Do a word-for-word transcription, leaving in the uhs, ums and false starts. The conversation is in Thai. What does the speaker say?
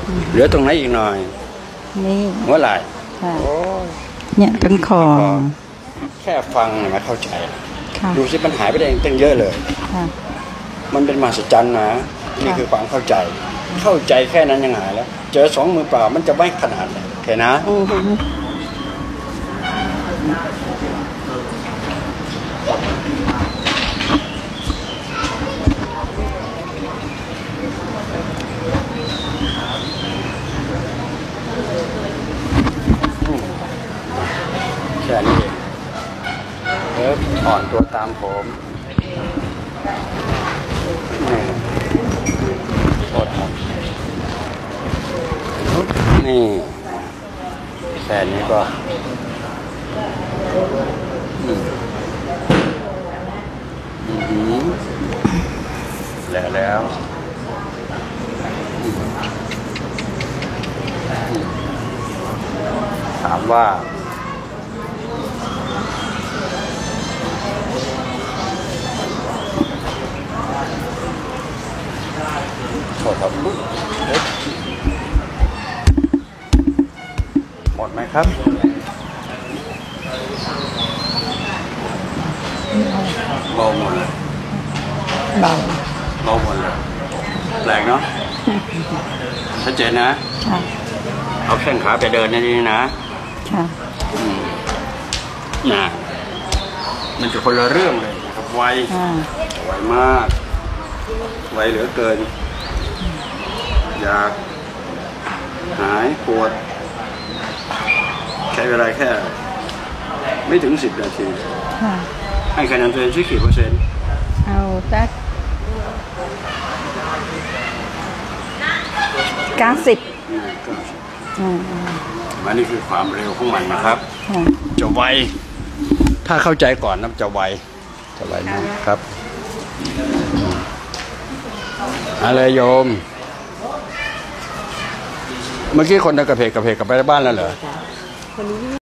เหลือตรงไหนอีกหน่อยนี่หัวไหล่เนี่ยต้นคอแค่ฟังมาเข้าใจดูสิมันหายไปได้ตั้งเยอะเลยมันเป็นมหัศจรรย์นะนี่คือความเข้าใจเข้าใจแค่นั้นยังหายแล้วเจอสองมือเปล่ามันจะไม่ขนาดไหนแค่นะแค่นี้เอออ่อนตัวตามผมนี่โทษครับนี่แค่นี้ก็อืมแล้วแล้วถามว่าโทษครับหมดไหมครับเบาหมดเลยเบาเบาหมดเลยแปลกเนาะชัดเจนนะเอาแข้งขาไปเดินนี่นะน่ะมันจะคนละเรื่องเลยครับไวไวมากไวเหลือเกินอยากหายปวดใช้เวลาแค่ไม่ถึงสิบนาทีให้คะแนนตัวเองกี่เปอร์เซ็นต์เอาสักเก้าสิบมันนี่คือความเร็วของมันนะครับจะไวถ้าเข้าใจก่อนนะจะไวจะไวมากครับอะไรโยมเมื่อกี้คนกระเพกกระเพกกลับไปบ้านแล้วเหรอ